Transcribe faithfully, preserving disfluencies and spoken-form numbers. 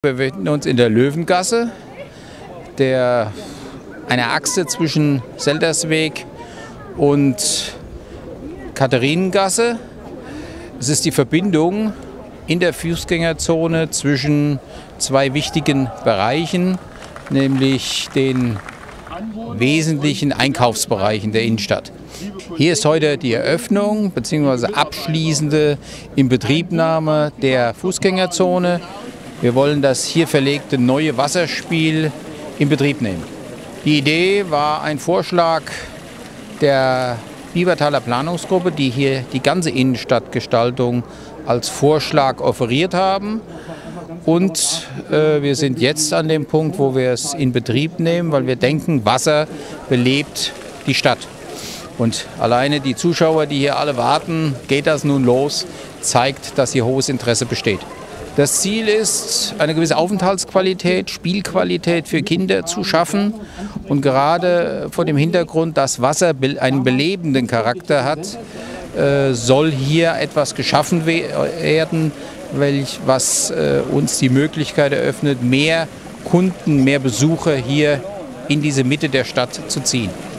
Wir befinden uns in der Löwengasse, der, einer Achse zwischen Seltersweg und Katharinengasse. Es ist die Verbindung in der Fußgängerzone zwischen zwei wichtigen Bereichen, nämlich den wesentlichen Einkaufsbereichen der Innenstadt. Hier ist heute die Eröffnung bzw. abschließende Inbetriebnahme der Fußgängerzone. Wir wollen das hier verlegte neue Wasserspiel in Betrieb nehmen. Die Idee war ein Vorschlag der Bieberthaler Planungsgruppe, die hier die ganze Innenstadtgestaltung als Vorschlag offeriert haben. Und äh, wir sind jetzt an dem Punkt, wo wir es in Betrieb nehmen, weil wir denken, Wasser belebt die Stadt. Und alleine die Zuschauer, die hier alle warten, geht das nun los, zeigt, dass hier hohes Interesse besteht. Das Ziel ist, eine gewisse Aufenthaltsqualität, Spielqualität für Kinder zu schaffen. Und gerade vor dem Hintergrund, dass Wasser einen belebenden Charakter hat, soll hier etwas geschaffen werden, was uns die Möglichkeit eröffnet, mehr Kunden, mehr Besucher hier in diese Mitte der Stadt zu ziehen.